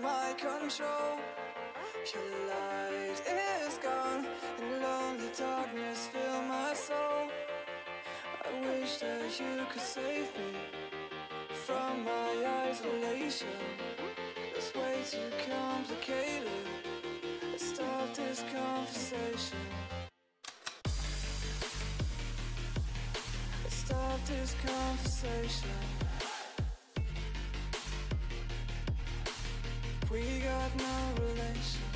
my control. Your light is gone, and lonely darkness fill my soul. I wish that you could save me from my isolation. It's way too complicated. Let's stop this conversation. Let's stop this conversation. We got no relation.